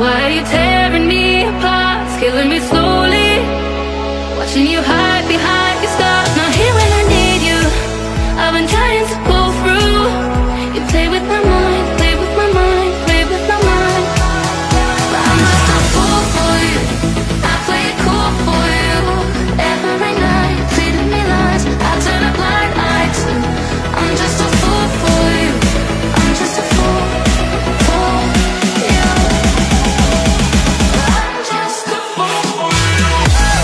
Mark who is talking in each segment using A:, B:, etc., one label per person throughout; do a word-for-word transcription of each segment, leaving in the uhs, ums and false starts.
A: Why are you tearing me apart? It's killing me slowly. Watching you hide behind your scars. Not here when I need you. I've been trying to pull through. You play with my mind, play with my mind, play with my mind. But I'm just a fool for you. I play it cool for you. Every night, feeding me lies. I turn a blind eye to. I'm just a fool for you. I'm just a fool for you. I'm just a fool for you.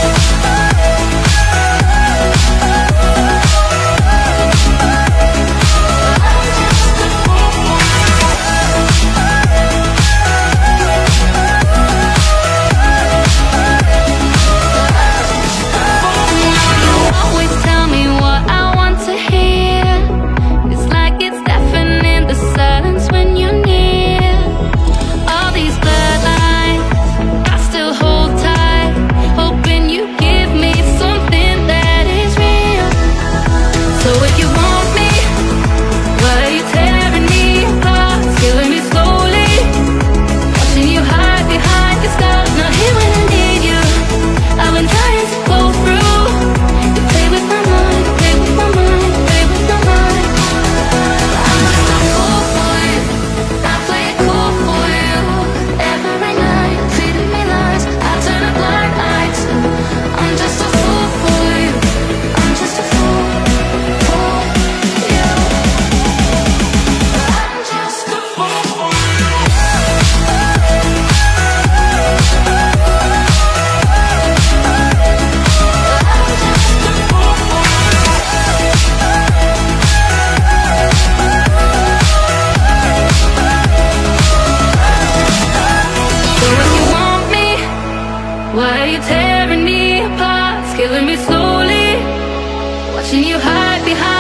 A: Why are you tearing me apart? It's killing me slowly. Watching you hide behind